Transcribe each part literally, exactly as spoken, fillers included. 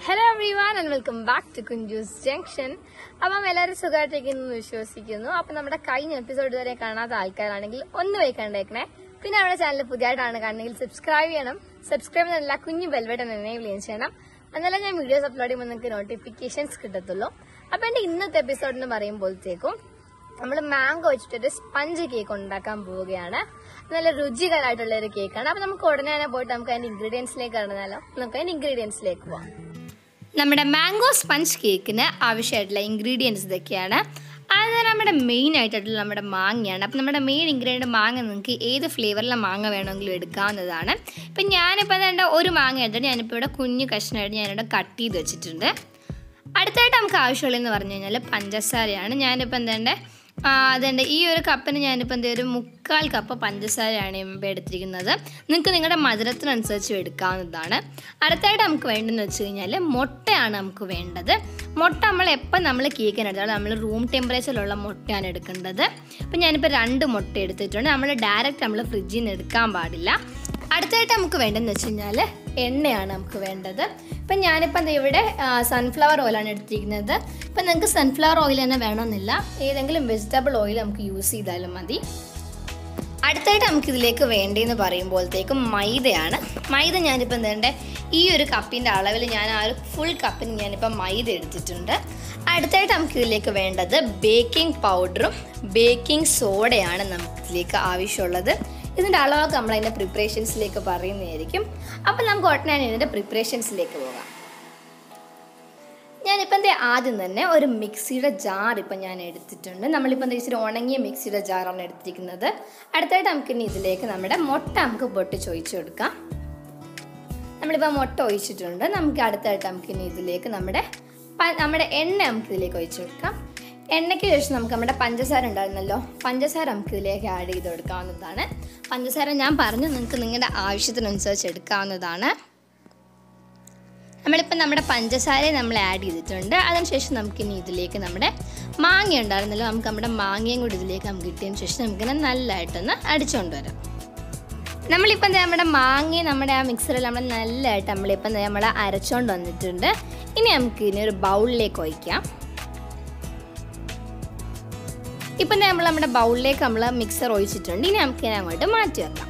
Hello everyone and welcome back to KUNJU'S Junction. അപ്പം എല്ലാവരും സുഖമായിട്ടിരിക്കുന്നു വിശ്വസിക്കുന്നു. അപ്പം നമ്മുടെ കഴിഞ്ഞ എപ്പിസോഡ് വരെ കാണാത്ത ആൾക്കാരാണെങ്കിൽ ഒന്ന് പോയി കണ്ടേക്കണേ. പിന്നെ നമ്മുടെ ചാനൽ പുതിയതായിട്ടാണ് കാണുന്നെങ്കിൽ സബ്സ്ക്രൈബ് ചെയ്യണം. സബ്സ്ക്രൈബ് ചെയ്യുന്ന കുഞ്ഞു ബെൽ ബട്ടൺ എനേബിൾ ചെയ്യണം. എന്നാലേ ഞാൻ വീഡിയോസ് അപ്ലോഡ് ചെയ്യുമ്പോൾ നിങ്ങൾക്ക് നോട്ടിഫിക്കേഷൻസ് കിട്ടത്തുള്ളൂ. അപ്പം എന്റെ ഇന്നത്തെ എപ്പിസോഡ് എന്ന് പറയുമ്പോഴത്തേക്കും നമ്മൾ മാംഗോ വെച്ചിട്ടൊരു സ്പഞ്ച് കേക്ക് ഉണ്ടാക്കാൻ പോവുകയാണ്. നല്ല രുചികരമായിട്ടുള്ള ഒരു കേക്കാണ്. അപ്പൊ നമുക്ക് ഉടനെ തന്നെ പോയിട്ട് നമുക്ക് അതിന്റെ ഇൻഗ്രീഡിയൻസിലേക്ക് ഇറങ്ങാലോ. നമുക്ക് അതിന്റെ ഇൻഗ്രീഡിയൻസിലേക്ക് പോവാം. നമ്മുടെ മാംഗോ സ്പഞ്ച് കേക്കിന് ആവശ്യമായിട്ടുള്ള ഇൻഗ്രീഡിയൻസ് ഇതൊക്കെയാണ്. അത് നമ്മുടെ മെയിൻ ആയിട്ടുള്ള നമ്മുടെ മാങ്ങയാണ്. അപ്പം നമ്മുടെ മെയിൻ ഇൻഗ്രീഡിയൻറ്റ് മാങ്ങ നിങ്ങൾക്ക് ഏത് ഫ്ലേവറിലെ മാങ്ങ വേണമെങ്കിലും എടുക്കാവുന്നതാണ്. ഇപ്പം ഞാനിപ്പോൾ എൻ്റെ ഒരു മാങ്ങ എടുത്തിട്ട് ഞാനിപ്പോൾ ഇവിടെ കുഞ്ഞു കഷ്ണമായിട്ട് ഞാനിവിടെ കട്ട് ചെയ്ത് വെച്ചിട്ടുണ്ട്. അടുത്തായിട്ട് നമുക്ക് ആവശ്യമുള്ളതെന്ന് പറഞ്ഞു കഴിഞ്ഞാൽ പഞ്ചസാരയാണ്. ഞാനിപ്പോൾ എന്താ അതുണ്ട് ഈ ഒരു കപ്പിന് ഞാനിപ്പോൾ എന്താ ഒരു മുക്കാൽ കപ്പ് പഞ്ചസാരയാണ് ഇപ്പോൾ എടുത്തിരിക്കുന്നത്. നിങ്ങൾക്ക് നിങ്ങളുടെ മധുരത്തിനനുസരിച്ച് എടുക്കാവുന്നതാണ്. അടുത്തായിട്ട് നമുക്ക് വേണ്ടതെന്ന് വെച്ച് കഴിഞ്ഞാൽ മുട്ടയാണ് നമുക്ക് വേണ്ടത്. മുട്ട നമ്മൾ എപ്പോൾ നമ്മൾ കേക്കിനെടുത്താൽ നമ്മൾ റൂം ടെമ്പറേച്ചറിലുള്ള മുട്ടയാണ് എടുക്കേണ്ടത്. ഇപ്പം ഞാനിപ്പോൾ രണ്ട് മുട്ട എടുത്തിട്ടുണ്ട്. നമ്മൾ ഡയറക്റ്റ് നമ്മൾ ഫ്രിഡ്ജിൽ നിന്ന് എടുക്കാൻ പാടില്ല. അടുത്തായിട്ട് നമുക്ക് വേണ്ടതെന്ന് വെച്ച് കഴിഞ്ഞാൽ എണ്ണയാണ് നമുക്ക് വേണ്ടത്. ഇപ്പം ഞാനിപ്പോൾ എന്താ ഇവിടെ സൺഫ്ലവർ ഓയിലാണ് എടുത്തിരിക്കുന്നത്. ഇപ്പം നിങ്ങൾക്ക് സൺഫ്ലവർ ഓയിൽ തന്നെ വേണമെന്നില്ല, ഏതെങ്കിലും വെജിറ്റബിൾ ഓയിൽ നമുക്ക് യൂസ് ചെയ്താലും മതി. അടുത്തായിട്ട് നമുക്കിതിലേക്ക് വേണ്ടതെന്ന് പറയുമ്പോഴത്തേക്കും മൈദയാണ്. മൈദ ഞാനിപ്പോൾ എന്താ ഈ ഒരു കപ്പിൻ്റെ അളവിൽ ഞാൻ ആ ഒരു ഫുൾ കപ്പിന് ഞാനിപ്പോൾ മൈദ എടുത്തിട്ടുണ്ട്. അടുത്തായിട്ട് നമുക്കിതിലേക്ക് വേണ്ടത് ബേക്കിംഗ് പൗഡറും ബേക്കിംഗ് സോഡയാണ് നമുക്കിതിലേക്ക് ആവശ്യമുള്ളത്. ഇതിൻ്റെ അളവൊക്കെ നമ്മൾ അതിൻ്റെ പ്രിപ്പറേഷൻസിലേക്ക് പറയുന്നതായിരിക്കും. അപ്പം നമുക്ക് ഉടനെ ഇതിൻ്റെ പ്രിപ്പറേഷൻസിലേക്ക് പോകാം. ഞാനിപ്പോൾ എന്താ ആദ്യം തന്നെ ഒരു മിക്സിയുടെ ജാർ ഇപ്പം ഞാൻ എടുത്തിട്ടുണ്ട്. നമ്മളിപ്പോൾ എന്താ ഇച്ചിരി ഉണങ്ങിയ മിക്സിയുടെ ജാറാണ് എടുത്തിരിക്കുന്നത്. അടുത്തായിട്ട് നമുക്കിനി ഇതിലേക്ക് നമ്മുടെ മുട്ട നമുക്ക് പൊട്ടിച്ച് ഒഴിച്ച് കൊടുക്കാം. നമ്മളിപ്പോൾ മുട്ട ഒഴിച്ചിട്ടുണ്ട്. നമുക്ക് അടുത്തായിട്ട് നമുക്കിനി ഇതിലേക്ക് നമ്മുടെ നമ്മുടെ എണ്ണ നമുക്കിതിലേക്ക് ഒഴിച്ച് കൊടുക്കാം. എണ്ണയ്ക്ക് ശേഷം നമുക്ക് നമ്മുടെ പഞ്ചസാര ഉണ്ടായിരുന്നല്ലോ, പഞ്ചസാര നമുക്ക് ഇതിലേക്ക് ആഡ് ചെയ്ത് കൊടുക്കാവുന്നതാണ്. പഞ്ചസാര ഞാൻ പറഞ്ഞു നിങ്ങൾക്ക് നിങ്ങളുടെ ആവശ്യത്തിനനുസരിച്ച് എടുക്കാവുന്നതാണ്. നമ്മളിപ്പോൾ നമ്മുടെ പഞ്ചസാര നമ്മൾ ആഡ് ചെയ്തിട്ടുണ്ട്. അതിനുശേഷം നമുക്കിനി ഇതിലേക്ക് നമ്മുടെ മാങ്ങ ഉണ്ടായിരുന്നല്ലോ, നമുക്ക് നമ്മുടെ മാങ്ങയും കൂടി ഇതിലേക്ക് നമുക്ക് കിട്ടിയതിന് ശേഷം നമുക്കിങ്ങനെ നല്ലതായിട്ടൊന്ന് അടിച്ചുകൊണ്ട് വരാം. നമ്മളിപ്പോൾ എന്താ നമ്മുടെ മാങ്ങയും നമ്മുടെ ആ മിക്സറിൽ നമ്മൾ നല്ലതായിട്ട് നമ്മളിപ്പോൾ എന്താ നമ്മൾ അരച്ചുകൊണ്ട് വന്നിട്ടുണ്ട്. ഇനി നമുക്ക് ഇനി ഒരു ബൗളിലേക്ക് ഒഴിക്കാം. ഇപ്പം നമ്മൾ നമ്മുടെ ബൗളിലേക്ക് നമ്മൾ മിക്സർ ഒഴിച്ചിട്ടുണ്ട്. ഇനി നമുക്ക് ഇതിനെ അങ്ങോട്ട് മാറ്റി വെക്കാം.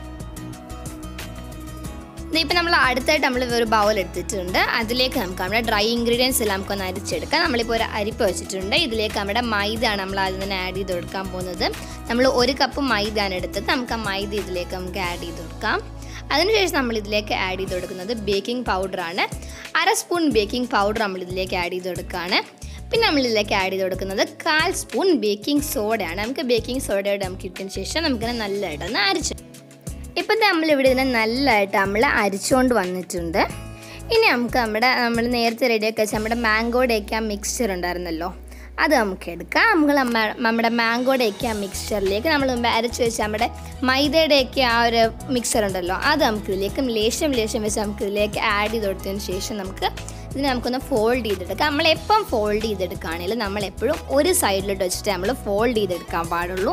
ഇപ്പം നമ്മൾ അടുത്തായിട്ട് നമ്മൾ ഒരു ബൗൾ എടുത്തിട്ടുണ്ട്. അതിലേക്ക് നമുക്ക് നമ്മുടെ ഡ്രൈ ഇൻഗ്രീഡിയൻസ് എല്ലാം നമുക്കൊന്ന് അരിച്ചെടുക്കാം. നമ്മളിപ്പോൾ ഒരു അരിപ്പ് വെച്ചിട്ടുണ്ട്. ഇതിലേക്ക് നമ്മുടെ മൈദയാണ് നമ്മൾ ആദ്യം തന്നെ ആഡ് ചെയ്ത് കൊടുക്കാൻ പോകുന്നത്. നമ്മൾ ഒരു കപ്പ് മൈദയാണ് എടുത്തത്. നമുക്ക് ആ മൈദ ഇതിലേക്ക് നമുക്ക് ആഡ് ചെയ്ത് കൊടുക്കാം. അതിനുശേഷം നമ്മൾ ഇതിലേക്ക് ആഡ് ചെയ്ത് കൊടുക്കുന്നത് ബേക്കിംഗ് പൗഡറാണ്. അര സ്പൂൺ ബേക്കിംഗ് പൗഡർ നമ്മൾ ഇതിലേക്ക് ആഡ് ചെയ്ത് കൊടുക്കുകയാണ്. പിന്നെ നമ്മളിതിലേക്ക് ആഡ് ചെയ്ത് കൊടുക്കുന്നത് കാൽ സ്പൂൺ ബേക്കിംഗ് സോഡയാണ്. നമുക്ക് ബേക്കിംഗ് സോഡയോടെ നമുക്ക് ഇട്ടതിന് ശേഷം നമുക്കിനെ നല്ലതായിട്ടൊന്ന് അരിച്ചു. ഇപ്പം നമ്മളിവിടെ ഇതിനെ നല്ലതായിട്ട് നമ്മൾ അരിച്ചുകൊണ്ട് വന്നിട്ടുണ്ട്. ഇനി നമുക്ക് നമ്മുടെ നമ്മൾ നേരത്തെ റെഡിയാക്കി വെച്ചാൽ നമ്മുടെ മാംഗോയുടെയൊക്കെ ആ മിക്സ്ചർ ഉണ്ടായിരുന്നല്ലോ, അത് നമുക്ക് എടുക്കാം. നമുക്ക് നമ്മുടെ മാംഗോയുടെയൊക്കെ ആ മിക്സ്ചറിലേക്ക് നമ്മൾ മുമ്പ് അരച്ച് വെച്ച് നമ്മുടെ മൈദയുടെയൊക്കെ ആ ഒരു മിക്സ്ചർ ഉണ്ടല്ലോ, അത് നമുക്കിതിലേക്ക് ലേശം ലേശം വെച്ച് നമുക്കിതിലേക്ക് ആഡ് ചെയ്ത് കൊടുത്തതിന് ശേഷം നമുക്ക് ഇതിനെ നമുക്കൊന്ന് ഫോൾഡ് ചെയ്തെടുക്കാം. നമ്മളെപ്പം ഫോൾഡ് ചെയ്തെടുക്കുകയാണെങ്കിലും നമ്മളെപ്പോഴും ഒരു സൈഡിലോട്ട് വെച്ചിട്ട് നമ്മൾ ഫോൾഡ് ചെയ്തെടുക്കാൻ പാടുള്ളൂ.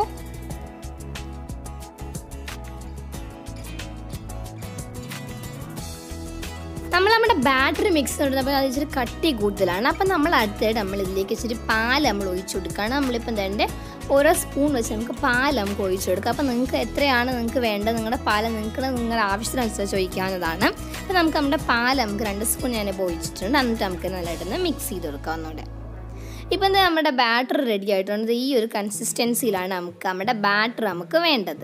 നമ്മൾ നമ്മുടെ ബാറ്ററി മിക്സ് ഇടുന്നപ്പോൾ അത് ഇച്ചിരി കട്ടി കൂടുതലാണ്. അപ്പം നമ്മൾ അടുത്തായിട്ട് നമ്മൾ ഇതിലേക്ക് ഇച്ചിരി പാൽ നമ്മൾ ഒഴിച്ചു കൊടുക്കുകയാണ്. നമ്മളിപ്പം തന്നെ ഓരോ സ്പൂൺ വെച്ച് നമുക്ക് പാൽ നമുക്ക് ഒഴിച്ചു കൊടുക്കാം. അപ്പം നിങ്ങൾക്ക് എത്രയാണ് നിങ്ങൾക്ക് വേണ്ടത് നിങ്ങളുടെ പാൽ നിങ്ങൾക്ക് നിങ്ങളുടെ ആവശ്യത്തിനനുസരിച്ച് ഒഴിക്കാവുന്നതാണ്. അപ്പം നമുക്ക് നമ്മുടെ പാൽ നമുക്ക് രണ്ട് സ്പൂൺ ഞാനിപ്പോൾ ഒഴിച്ചിട്ടുണ്ട്. എന്നിട്ട് നമുക്ക് നല്ലതായിട്ടൊന്ന് മിക്സ് ചെയ്ത് കൊടുക്കാവുന്നൂടെ. ഇപ്പം എന്താ നമ്മുടെ ബാറ്റർ റെഡി ആയിട്ടുണ്ട്. ഈ ഒരു കൺസിസ്റ്റൻസിയിലാണ് നമുക്ക് നമ്മുടെ ബാറ്റർ നമുക്ക് വേണ്ടത്.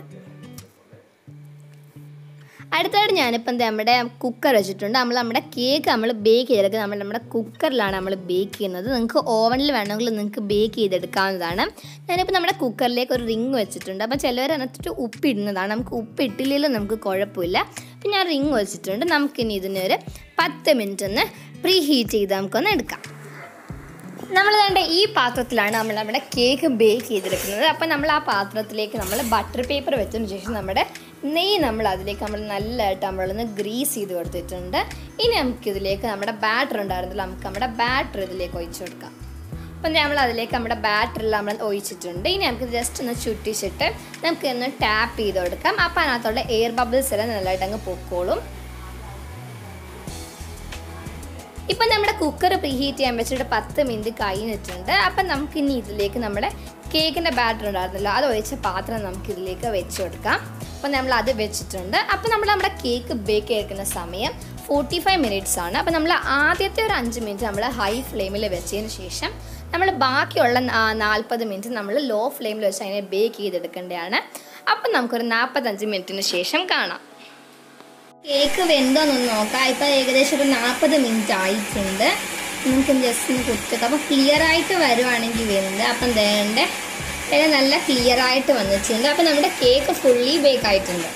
അടുത്തായിട്ട് ഞാനിപ്പോൾ എന്താ നമ്മുടെ കുക്കർ വെച്ചിട്ടുണ്ട്. നമ്മൾ നമ്മുടെ കേക്ക് നമ്മൾ ബേക്ക് ചെയ്തെടുക്കുക നമ്മൾ നമ്മുടെ കുക്കറിലാണ് നമ്മൾ ബേക്ക് ചെയ്യുന്നത്. നിങ്ങൾക്ക് ഓവനിൽ വേണമെങ്കിൽ നിങ്ങൾക്ക് ബേക്ക് ചെയ്തെടുക്കാവുന്നതാണ്. ഞാനിപ്പോൾ നമ്മുടെ കുക്കറിലേക്ക് ഒരു റിങ് വെച്ചിട്ടുണ്ട്. അപ്പോൾ ചിലവർ അതിനകത്തിട്ട് ഉപ്പിടുന്നതാണ്. നമുക്ക് ഉപ്പിട്ടില്ലെങ്കിലും നമുക്ക് കുഴപ്പമില്ല. അപ്പം ഞാൻ റിങ് വെച്ചിട്ടുണ്ട്. നമുക്കിനി ഇതിനൊരു പത്ത് മിനിറ്റ് ഒന്ന് പ്രീ ഹീറ്റ് ചെയ്ത് നമുക്കൊന്ന് എടുക്കാം. നമ്മൾ വേണ്ട ഈ പാത്രത്തിലാണ് നമ്മൾ നമ്മുടെ കേക്ക് ബേക്ക് ചെയ്തെടുക്കുന്നത്. അപ്പം നമ്മൾ ആ പാത്രത്തിലേക്ക് നമ്മൾ ബട്ടർ പേപ്പർ വെച്ചതിന് ശേഷം നമ്മുടെ നെയ്യ് നമ്മൾ അതിലേക്ക് നമ്മൾ നല്ലതായിട്ട് നമ്മളൊന്ന് ഗ്രീസ് ചെയ്ത് കൊടുത്തിട്ടുണ്ട്. ഇനി നമുക്കിതിലേക്ക് നമ്മുടെ ബാറ്റർ ഉണ്ടായിരുന്നില്ല, നമുക്ക് നമ്മുടെ ബാറ്റർ ഇതിലേക്ക് ഒഴിച്ചു കൊടുക്കാം. അപ്പം നമ്മൾ അതിലേക്ക് നമ്മുടെ ബാറ്ററെല്ലാം നമ്മൾ ഒഴിച്ചിട്ടുണ്ട്. ഇനി നമുക്ക് ജസ്റ്റ് ഒന്ന് ചുറ്റിച്ചിട്ട് നമുക്ക് ഒന്ന് ടാപ്പ് ചെയ്ത് കൊടുക്കാം. അപ്പം അതിനകത്തുള്ള എയർ ബബിൾസ് എല്ലാം നല്ലതായിട്ട് അങ്ങ് പൊക്കോളും. ഇപ്പൊ നമ്മുടെ കുക്കർ പ്രീഹീറ്റ് ചെയ്യാൻ വെച്ചിട്ട് പത്ത് മിനിറ്റ് കഴിഞ്ഞിട്ടുണ്ട്. അപ്പം നമുക്ക് ഇനി ഇതിലേക്ക് നമ്മുടെ കേക്കിന്റെ ബാറ്റർ ഉണ്ടായിരുന്നല്ലോ അത് ഒഴിച്ച പാത്രം നമുക്ക് ഇതിലേക്ക് വെച്ച് കൊടുക്കാം. അപ്പം നമ്മൾ അത് വെച്ചിട്ടുണ്ട്. അപ്പം നമ്മൾ നമ്മുടെ കേക്ക് ബേക്ക് ചെയ്ക്കുന്ന സമയം ഫോർട്ടി ഫൈവ് മിനിറ്റ്സ് ആണ്. അപ്പം നമ്മൾ ആദ്യത്തെ ഒരു അഞ്ച് മിനിറ്റ് നമ്മൾ ഹൈ ഫ്ലെയിമിൽ വെച്ചതിന് ശേഷം നമ്മൾ ബാക്കിയുള്ള നാൽപ്പത് മിനിറ്റ് നമ്മൾ ലോ ഫ്ലെയിമിൽ വെച്ച് അതിനെ ബേക്ക് ചെയ്തെടുക്കേണ്ടതാണ്. അപ്പം നമുക്കൊരു നാൽപ്പത്തഞ്ച് മിനിറ്റിന് ശേഷം കാണാം. കേക്ക് വെന്തോന്നൊന്ന് നോക്കാം. ഇപ്പം ഏകദേശം ഒരു നാൽപ്പത് മിനിറ്റ് ആയിട്ടുണ്ട്. നമുക്ക് ജസ്റ്റ് ഒന്ന് കുത്തിക്കാം. അപ്പം ക്ലിയർ ആയിട്ട് വരുവാണെങ്കിൽ വെന്ത് അപ്പം വേണ്ട നല്ല ക്ലിയർ ആയിട്ട് വന്നിട്ടുണ്ട്. അപ്പം നമ്മുടെ കേക്ക് ഫുള്ളി ബേക്ക് ആയിട്ടുണ്ട്.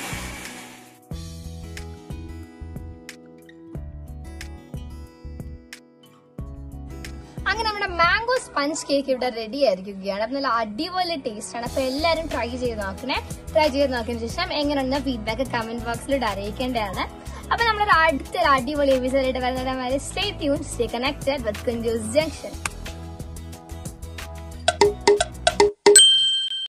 അങ്ങനെ നമ്മുടെ മാംഗോ സ്പഞ്ച് കേക്ക് ഇവിടെ റെഡി ആയിരിക്കുകയാണ്. അപ്പം നല്ല അടിപൊളി ടേസ്റ്റ് ആണ്. അപ്പം എല്ലാവരും ട്രൈ ചെയ്ത് നോക്കണേ. ട്രൈ ചെയ്ത് നോക്കിയതിന് ശേഷം എങ്ങനെയുണ്ട് ഫീഡ്ബാക്ക് കമന്റ് ബോക്സിലൂടെ അറിയിക്കേണ്ടതാണ്. അപ്പം നമ്മളൊരു അടുത്തൊരു അടിപൊളി എപ്പിസോഡായിട്ട് വരുന്നവരെ stay tune, stay connected with Kunjoos junction.